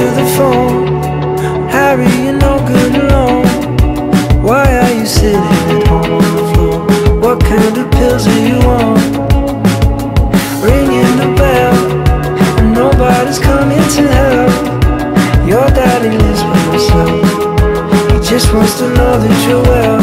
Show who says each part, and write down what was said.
Speaker 1: to the phone. Harry, you're no good alone. Why are you sitting at home on the floor? What kind of pills are you on? Ringing the bell and nobody's coming to help. Your daddy lives by himself. He just wants to know that you're well.